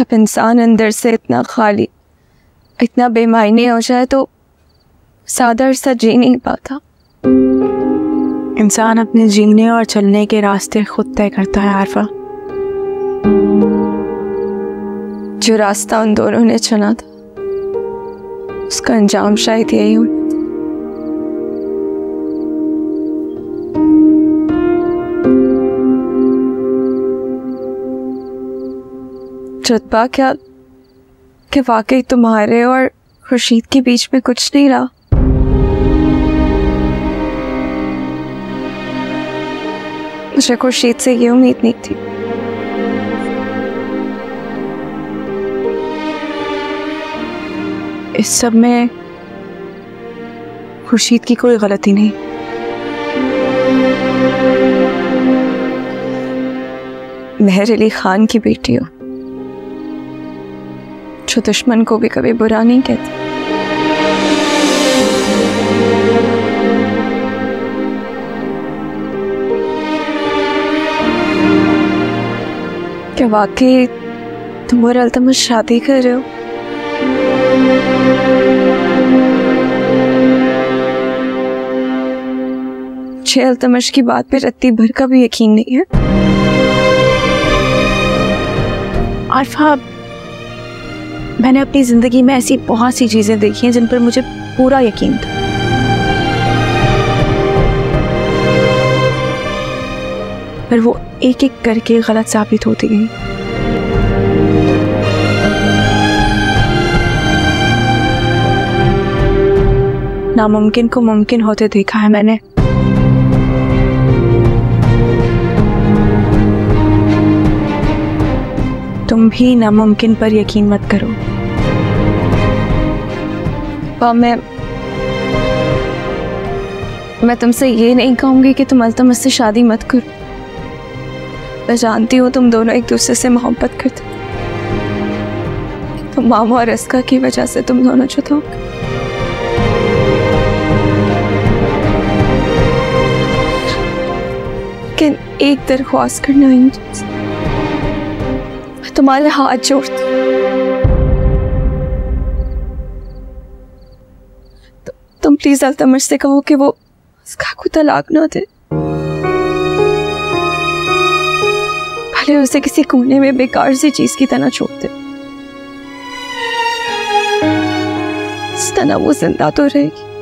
अब इंसान अंदर से इतना खाली, इतना बेमायने हो जाए तो सादा अरसा जी नहीं पाता। इंसान अपने जीने और चलने के रास्ते खुद तय करता है आरफा। जो रास्ता उन दोनों ने चुना था उसका अंजाम शायद यही हो। रुतबा, क्या वाकई तुम्हारे और खुर्शीद के बीच में कुछ नहीं रहा? मुझे खुर्शीद से ये उम्मीद नहीं थी। इस सब में खुर्शीद की कोई गलती नहीं। मेहर अली खान की बेटी हो, जो दुश्मन को भी कभी बुरा नहीं कहती। क्या वाकई तुम और अल्तमश शादी कर रहे हो? मुझे अल्तमश की बात पे रत्ती भर का भी यकीन नहीं है। आरफा, मैंने अपनी जिंदगी में ऐसी बहुत सी चीजें देखी हैं जिन पर मुझे पूरा यकीन था, पर वो एक एक करके गलत साबित होती गई। नामुमकिन को मुमकिन होते देखा है मैंने। तुम भी नामुमकिन पर यकीन मत करो। मैं तुमसे ये नहीं कहूंगी कि तुम अल्तमश से शादी मत करो। मैं जानती हूँ तुम दोनों एक दूसरे से मोहब्बत करते, तो मामा और अस्का की वजह से तुम दोनों जुदा हो गए। लेकिन एक दरख्वास्त करना है मुझसे, मैं तुम्हारे हाथ जोड़ती हूँ। तुम प्लीज अल्तमश से कहो कि वो अस्का को तलाक ना दे। भले उसे किसी कोने में बेकार सी चीज की तरह छोड़ दे, इस तरह वो जिंदा तो रहेगी।